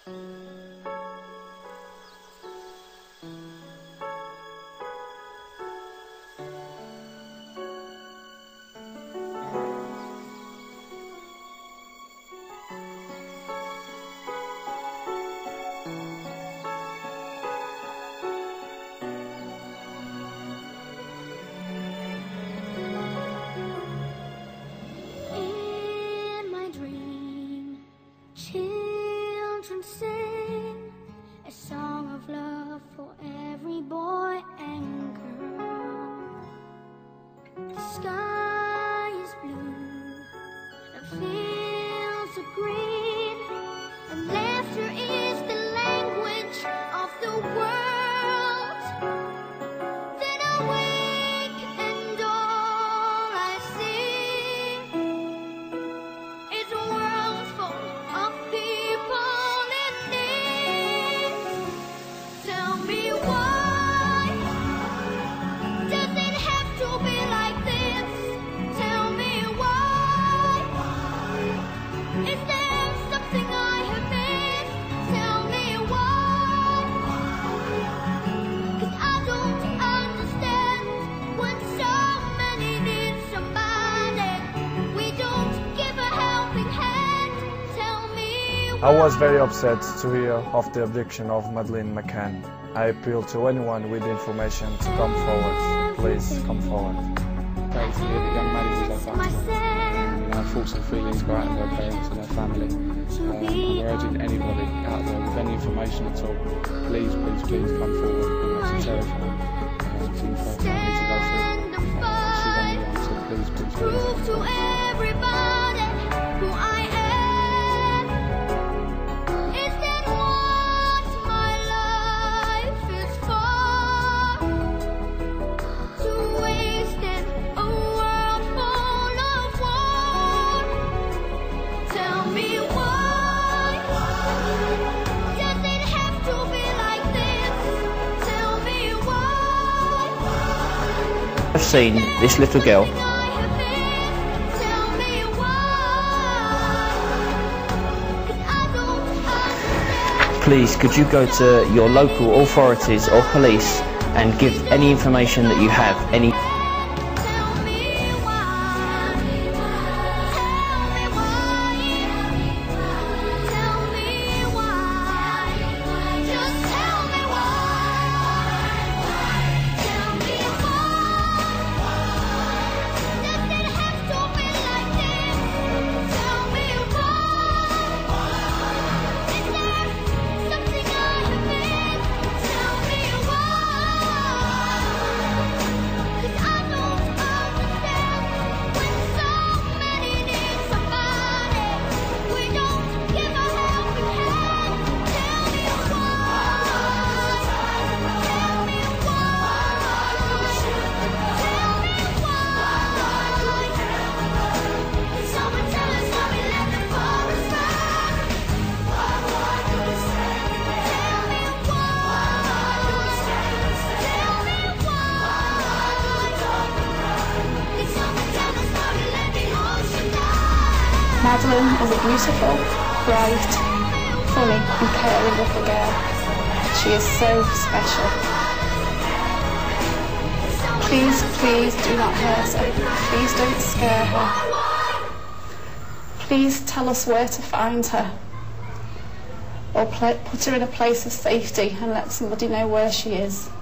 Children sing a song of love for every boy and girl. The sky is blue and fields are green, and laughter is the language of the world. Then I wake and all I see is a world full of people in need. Tell me why does it have to be like this? Tell me why. Is there something I have missed? Tell me why. 'Cause I don't understand when so many need somebody. We don't give a helping hand. Tell me why. I was very upset to hear of the abduction of Madeleine McCann. I appeal to anyone with information to come forward. Please come forward. Great to hear that young Maddie was like that. Her thoughts and feelings go out to her parents and her family. We're urging anybody out there with any information at all, please come forward. It's terrifying for her family to go through. She's only one, so please. Prove to everybody who I am. Is that what my life is for? To waste in a world full of war. Tell me why does it have to be like this? Tell me why. I've seen this little girl. Please, could you go to your local authorities or police and give any information that you have, any... Madeleine is a beautiful, bright, funny and caring little girl. She is so special. Please do not hurt her. Please don't scare her. Please tell us where to find her. Or put her in a place of safety and let somebody know where she is.